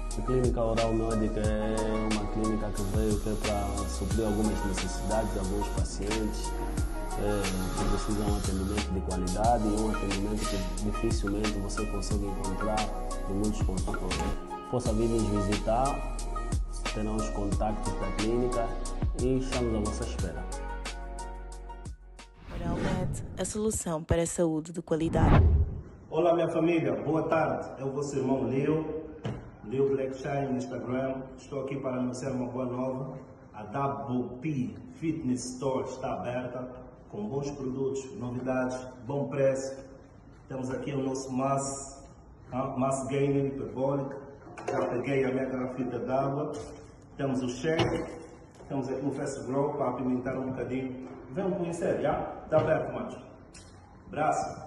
A clínica oral médica é uma clínica que veio para suprir algumas necessidades de alguns pacientes que precisam de um atendimento de qualidade e um atendimento que dificilmente você consegue encontrar em muitos consultórios. Possa vir nos visitar, terão os contactos da clínica e estamos à vossa espera. Oralmed, a solução para a saúde de qualidade. Olá minha família, boa tarde. É o vosso irmão Leo Blackshine no Instagram. Estou aqui para anunciar uma boa nova. A WP Fitness Store está aberta com bons produtos, novidades, bom preço. Temos aqui o nosso Mass Gainer Hyperbolic. Já peguei a minha garrafita d'água. Temos o shake. Temos aqui o Fast Grow para apimentar um bocadinho. Venham conhecer, já? Está aberto, macho. Braço.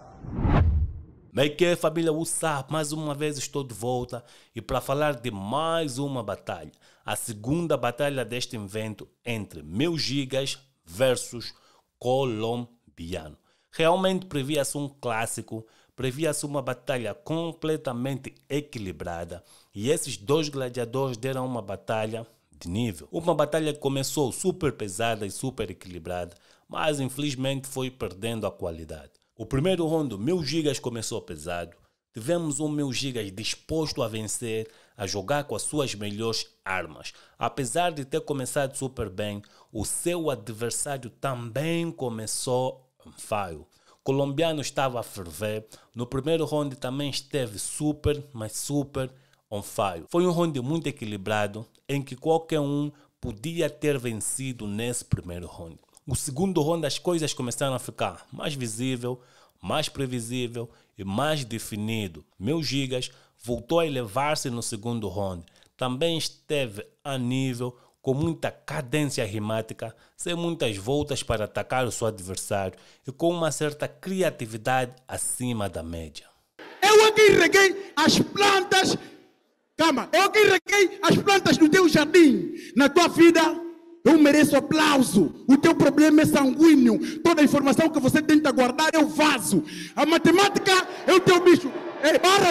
Bem que família WhatsApp, mais uma vez estou de volta e para falar de mais uma batalha. A segunda batalha deste evento entre 1000 gigas versus colombiano. Realmente previa-se um clássico, previa-se uma batalha completamente equilibrada e esses dois gladiadores deram uma batalha de nível. Uma batalha que começou super pesada e super equilibrada, mas infelizmente foi perdendo a qualidade. O primeiro round, 1000 gigas começou pesado. Tivemos um 1000 gigas disposto a vencer, a jogar com as suas melhores armas. Apesar de ter começado super bem, o seu adversário também começou on fire. O colombiano estava a ferver. No primeiro round também esteve super, mas super on fire. Foi um round muito equilibrado, em que qualquer um podia ter vencido nesse primeiro round. O segundo round as coisas começaram a ficar mais visível, mais previsível e mais definido. 1000 gigas voltou a elevar-se no segundo round. Também esteve a nível, com muita cadência rimática, sem muitas voltas para atacar o seu adversário e com uma certa criatividade acima da média. Eu aqui reguei as plantas, calma, eu aqui reguei as plantas do teu jardim. Na tua vida, eu mereço aplauso. O teu problema é sanguíneo. Toda a informação que você tenta guardar é o vaso. A matemática é o teu bicho. Barra,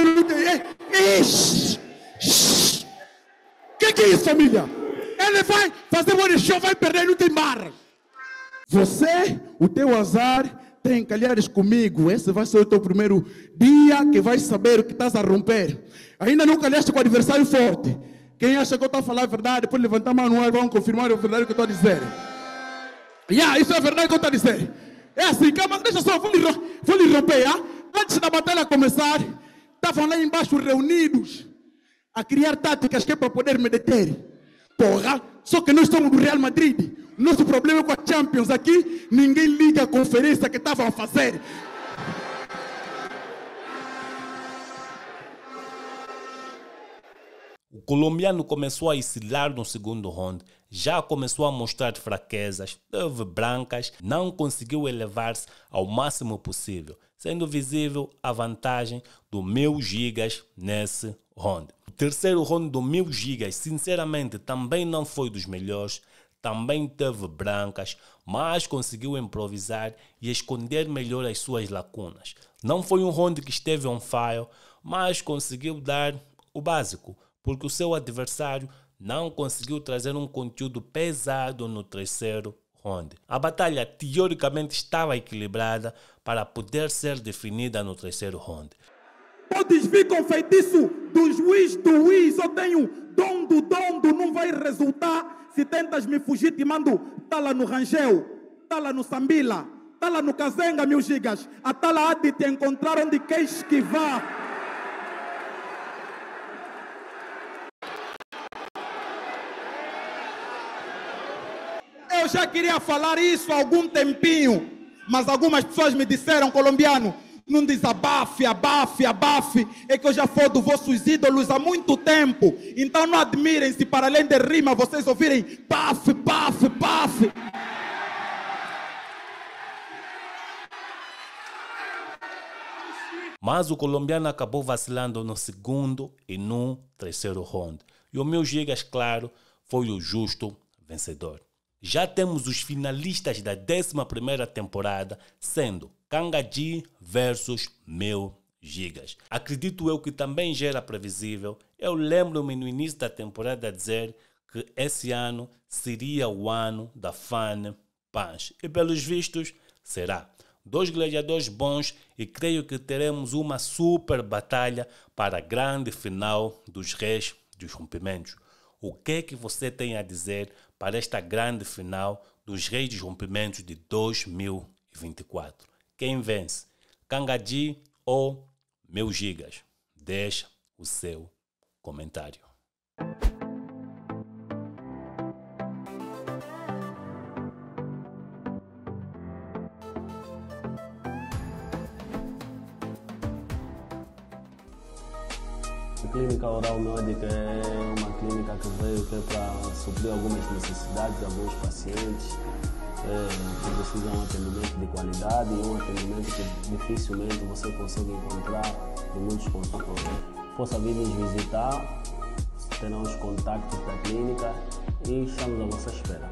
que é isso, família? Ele vai fazer o show, vai perder, não tem barra. Você, o teu azar, tem calhares comigo. Esse vai ser o teu primeiro dia que vais saber o que estás a romper. Ainda não calhaste com o adversário forte. Quem acha que eu estou a falar a verdade, pode levantar a mão no ar, vão confirmar a verdade que eu estou a dizer. Isso é a verdade que eu estou a dizer. É assim, calma, deixa só, vou lhe romper. Antes da batalha começar, estavam lá embaixo reunidos a criar táticas que é para poder me deter. Porra, só que nós somos do Real Madrid. Nosso problema é com a Champions aqui, ninguém liga a conferência que estavam a fazer. O colombiano começou a oscilar no segundo round, já começou a mostrar fraquezas, teve brancas, não conseguiu elevar-se ao máximo possível, sendo visível a vantagem do 1000 gigas nesse round. O terceiro round do 1000 gigas, sinceramente, também não foi dos melhores, também teve brancas, mas conseguiu improvisar e esconder melhor as suas lacunas. Não foi um round que esteve on fire, mas conseguiu dar o básico, porque o seu adversário não conseguiu trazer um conteúdo pesado no terceiro round. A batalha teoricamente estava equilibrada para poder ser definida no terceiro round. Podes vir com feitiço do juiz, só tenho dom do, não vai resultar. Se tentas me fugir, te mando tala no Rangel, tala no Sambila, tala no Kazenga, 1000 gigas. A tala há de te encontrar onde queres que vá. Eu já queria falar isso há algum tempinho, mas algumas pessoas me disseram, colombiano, não desabafe, abafe, é que eu já fodo vossos ídolos há muito tempo, então não admirem-se para além de rima, vocês ouvirem paf. Mas o colombiano acabou vacilando no segundo e no terceiro round. E o 1000 gigas, claro, foi o justo vencedor. Já temos os finalistas da 11ª temporada, sendo Kangaji versus 1000 gigas. Acredito eu que também já era previsível. Eu lembro-me no início da temporada dizer que esse ano seria o ano da Fan Punch. E pelos vistos, será. 2 gladiadores bons e creio que teremos uma super batalha para a grande final dos Reis dos Rompimentos. O que é que você tem a dizer para esta grande final dos Reis dos Rompimentos de 2024? Quem vence? Kangadji ou Meus Gigas? Deixa o seu comentário. A Clínica Oral Médica é uma clínica que veio para suprir algumas necessidades de alguns pacientes que precisam de um atendimento de qualidade e um atendimento que dificilmente você consegue encontrar em muitos consultórios. Possa vir nos visitar, terão os contactos da clínica e estamos à vossa espera.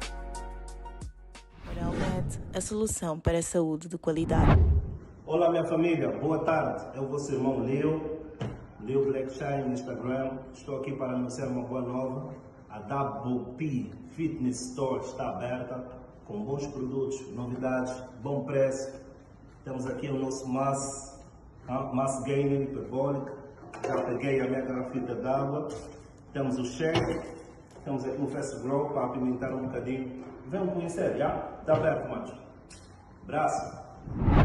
Oralmed, a solução para a saúde de qualidade. Olá minha família, boa tarde. É o vosso irmão Leo Black Shine no Instagram. Estou aqui para anunciar uma boa nova. A Double P Fitness Store está aberta com bons produtos, novidades, bom preço. Temos aqui o nosso Mass Gainer Hyperbolic. Já peguei a minha garrafita d'água. Temos o shake. Temos aqui o Fast Grow para apimentar um bocadinho. Venham conhecer, já? Está aberto, macho. Braço.